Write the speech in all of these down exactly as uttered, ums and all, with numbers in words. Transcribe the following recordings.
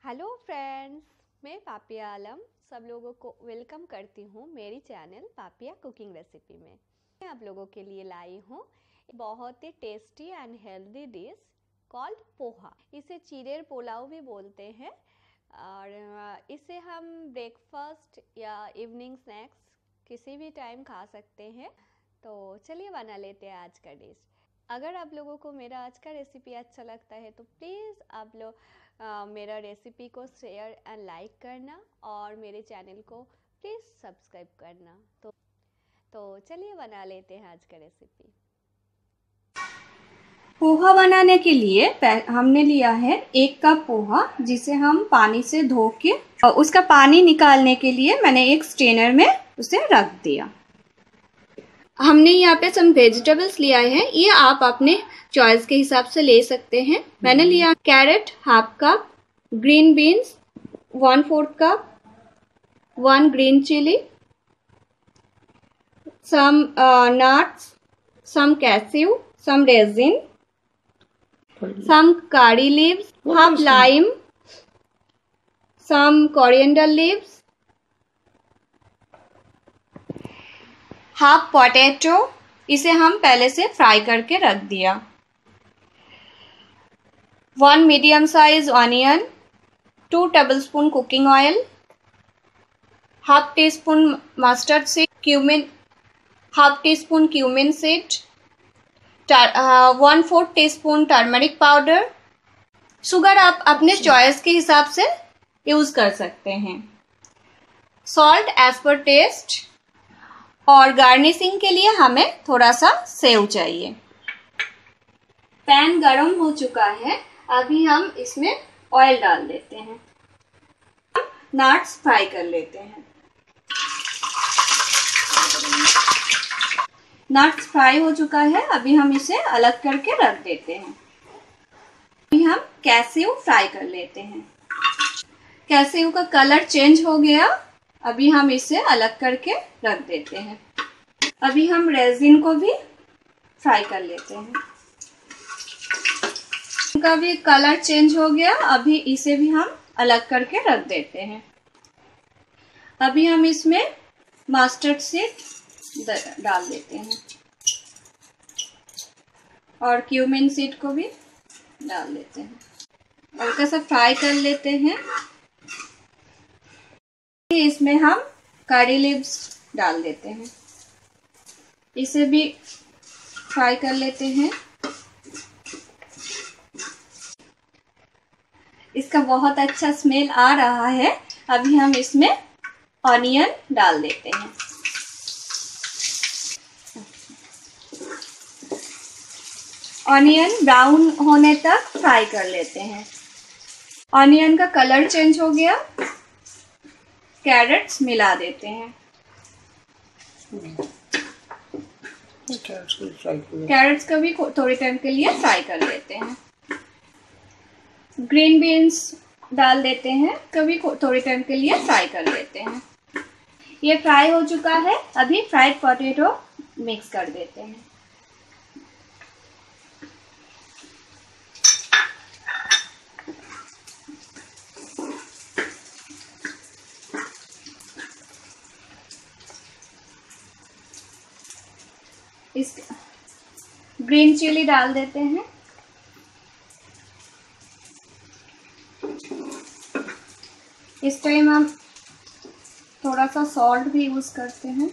Hello friends, मैं पापिया आलम सब लोगों को वेलकम करती हूँ मेरी चैनल पापिया कुकिंग रेसिपी में। मैं आप लोगों के लिए लाई हूँ बहुत ही tasty and healthy dish called poha. इसे चिरेर पोलाव भी बोलते हैं और इसे हम ब्रेकफास्ट या इवनिंग स्नैक्स किसी भी टाइम खा सकते हैं। तो चलिए बना लेते हैं आज का डिश। अगर आप लोगों को मेरा आज का रेसिपी अच्छा लगता है तो प्लीज़ आप लोग मेरा रेसिपी को शेयर एंड लाइक करना और मेरे चैनल को प्लीज़ सब्सक्राइब करना। तो तो चलिए बना लेते हैं आज का रेसिपी। पोहा बनाने के लिए हमने लिया है एक कप पोहा, जिसे हम पानी से धो के और उसका पानी निकालने के लिए मैंने एक स्ट्रेनर में उसे रख दिया। हमने यहाँ पे सम वेजिटेबल्स लिया है, ये आप अपने चॉइस के हिसाब से ले सकते हैं। मैंने लिया carrot half cup, green beans one fourth cup, one green chilli, some nuts, some cashew, some raisin, some curry leaves, half lime, some coriander leaves, half potato, इसे हम पहले से फ्राई करके रख दिया। One medium size onion, two tablespoon cooking oil, half teaspoon mustard seed, cumin, half teaspoon cumin seed, one fourth teaspoon turmeric powder. Sugar आप अपने choice के हिसाब से यूज कर सकते हैं। सॉल्ट एज पर टेस्ट, और garnishing के लिए हमें थोड़ा सा सेव चाहिए। पैन गरम हो चुका है, अभी हम इसमें ऑयल डाल देते हैं। नट्स फ्राई कर लेते हैं। नट्स फ्राई हो चुका है, अभी हम इसे अलग करके रख देते हैं। अभी हम कैश्यू फ्राई कर लेते हैं। कैश्यू का कलर चेंज हो गया, अभी हम इसे अलग करके रख देते हैं। अभी हम रेजिन को भी फ्राई कर लेते हैं। इनका भी कलर चेंज हो गया, अभी इसे भी हम अलग करके रख देते हैं। अभी हम इसमें मस्टर्ड सीड डाल देते हैं और क्यूमिन सीड को भी डाल देते हैं। हल्का सा फ्राई कर लेते हैं। इसमें हम करी लीव्स डाल देते हैं, इसे भी फ्राई कर लेते हैं। इसका बहुत अच्छा स्मेल आ रहा है, अभी हम इसमें ऑनियन डाल देते हैं। ऑनियन ब्राउन होने तक फ्राई कर लेते हैं। ऑनियन का कलर चेंज हो गया, कैरेट्स मिला देते हैं। कैरेट्स को भी थोड़ी टाइम के लिए फ्राई कर लेते हैं। ग्रीन बीन्स डाल देते हैं, कभी थोड़ी टाइम के लिए फ्राई कर लेते हैं। ये फ्राई हो चुका है, अभी फ्राइड पोटैटो मिक्स कर देते हैं। इस ग्रीन चिली डाल देते हैं। इस टाइम हम थोड़ा सा सॉल्ट भी यूज करते हैं।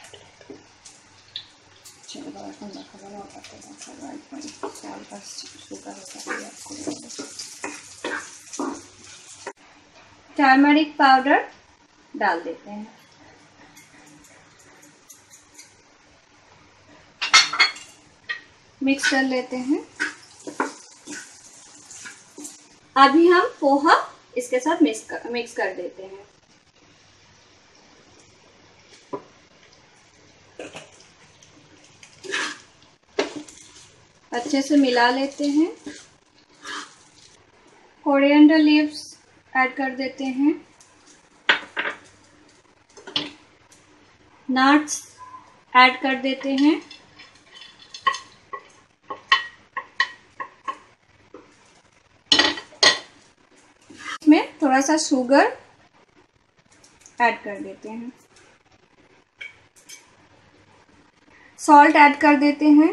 टर्मरिक पाउडर डाल देते हैं। मिक्स कर लेते हैं। अभी हम पोहा इसके साथ मिक्स कर, मिक्स कर देते हैं। अच्छे से मिला लेते हैं। कोरिएंडर लीव्स ऐड कर देते हैं। नट्स ऐड कर देते हैं। इसमें थोड़ा थोड़ा सा शुगर ऐड कर देते हैं, सॉल्ट ऐड कर देते हैं,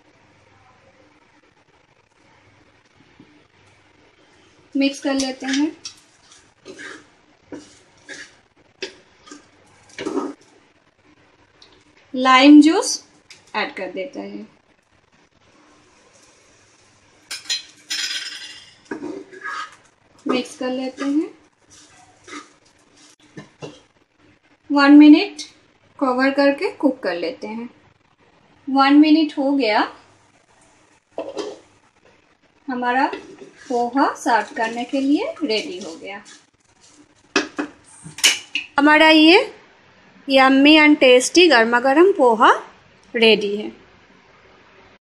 मिक्स कर लेते हैं। लाइम जूस ऐड कर देते हैं। मिक्स कर लेते हैं। वन मिनट कवर करके कुक कर लेते हैं। वन मिनट हो गया, हमारा पोहा सर्व करने के लिए रेडी हो गया। हमारा ये यम्मी एंड टेस्टी गर्मा गर्म पोहा रेडी है।